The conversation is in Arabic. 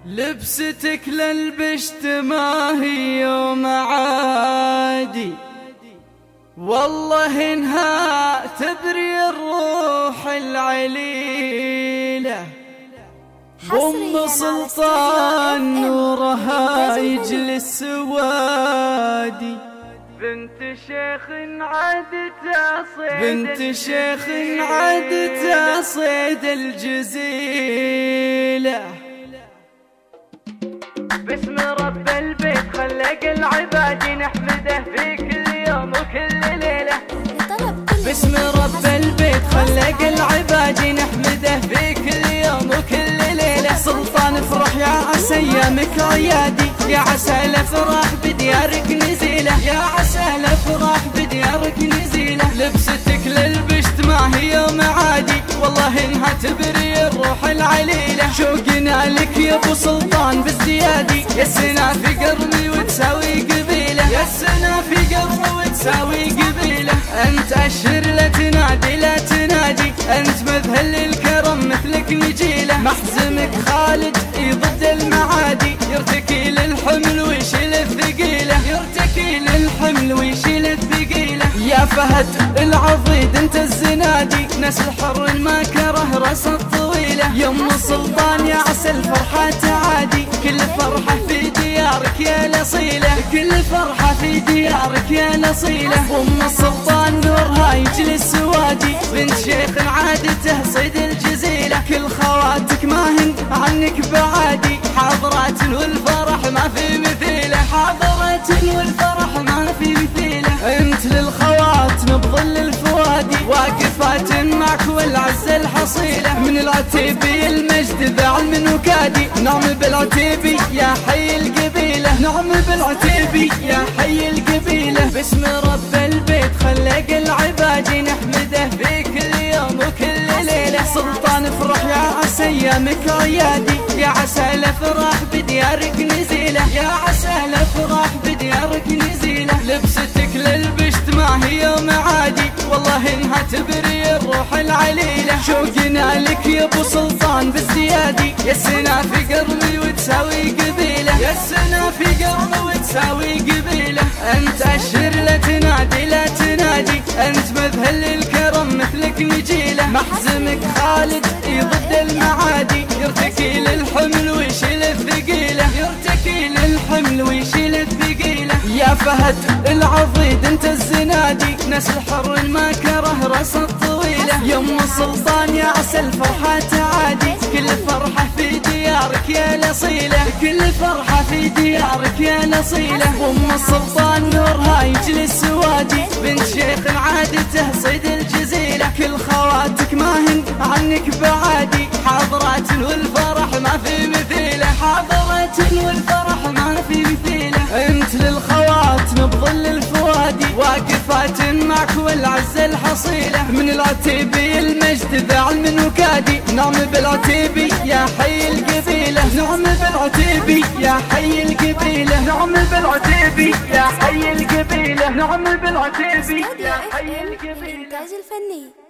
لبستك للبشت ما هي يوم عادي، والله انها تبري الروح العليلة. أم سلطان نورها يجلس وادي، بنت شيخ عادتها صيد الجزيلة. باسم رب البيت خلق العباد نحمده في كل يوم وكل ليلة. باسم رب البيت خلق العباد نحمده في كل يوم وكل ليلة. سلطان افرح يا عسى ايامك عيادي، يا عسى الافراح بديارك نزيلة، يا عسى الافراح بديارك نزيلة. لبستك للبشت ما هي يوم عادي، والله انها تبري الروح العليلة. شوقنا لك يا ابو سلطان بالزيادي، يا السنا في قرني وتساوي قبيلة، يا السنا في قرني وتساوي قبيلة. انت اشهر لا تنادي لا تنادي، انت مذهل الكرم مثلك نجيلة. محزمك خالد ضد المعادي، يرتكي للحمل ويشيل الثقيلة، يرتكي للحمل ويشيل الثقيلة. يا فهد العضيد انت الزنادي، نسل حر ما كره راس الطويلة. يا ام سلطان يا عسى الفرحة تعادي، كل فرحة في ديارك يا الاصيلة، كل فرحة في ديارك يا الاصيلة. ام سلطان نورها يجلس وادي، بنت شيخ عادته صيد الجزيلة. كل خواتك ما هن عنك بعادي، حاضرات والفرح ما في مثيله، حاضرات والفرح ما في مثيله. انت للخوات نبضل الفوادي، واقفات معك والعزة الحصيلة. من العتيبي المجد ذا علم وكادي، نعم بالعتيبي يا حي القبيلة، نعم بالعتيبي يا حي القبيلة. باسم رب البيت خلق العباد نحمده في كل يوم وكل ليلة. سلطان افرح يا عسى ايامك عيادي، يا عسى الافراح بديارك نزيلة، يا عسى الافراح بديارك نزيلة. لبستك للبشت ما هي يوم عادي، والله انها تبري الروح العليلة. شوقنا لك يا ابو سلطان بالزيادي، يا السنا في قرني وتساوي قبيلة، يا السنا في قرني وتساوي قبيلة. انت اشهر لا تنادي لا تنادي، انت مذهل الكرم مثلك نجيلة. محزمك خالد ضد المعادي، يرتكي للحمل ويشيل الثقيلة، يرتكي للحمل ويشيل الثقيلة. يا فهد العضيد انت الزنادي، نسل حر ما كره راس الطويلة. يا ام سلطان يا عسى الفرحة تعادي، كل فرحة في ديارك يا الاصيلة، كل فرحة في ديارك يا الاصيلة. ام سلطان نورها يجلس وادي، بنت شيخ عادته صيد الجزيلة. كل خواتك ما هن عنك بعادي، حاضرات والفرح ما في مثيله، حاضرات والفرح ما في مثيله. انت للخوات نبضل الفوادي، واقفات معك والعزة الحصيلة. من العتيبي المجد ذا علم وكادي، نعم بالعتيبي يا حي القبيلة، نعم بالعتيبي يا حي القبيلة، نعم بالعتيبي يا حي القبيلة، نعم بالعتيبي يا حي القبيلة. الإنتاج الفني.